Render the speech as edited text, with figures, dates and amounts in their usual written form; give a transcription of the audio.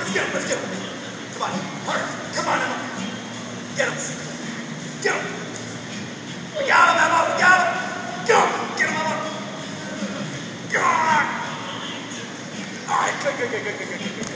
let's get him, let's get him. Come on, hard. Come on, Emma. Get him. Get him. We got him, Emma, we got him. Go, get him, Emma. God. All right, good.